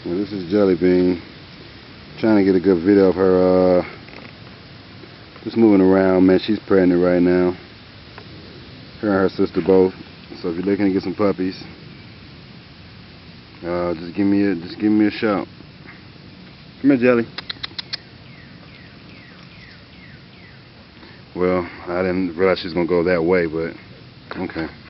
Well, this is Jelly Bean. Trying to get a good video of her just moving around, man. She's pregnant right now. Her and her sister both. So if you're looking to get some puppies, just give me a shout. Come here, Jelly. Well, I didn't realize she was gonna go that way, but okay.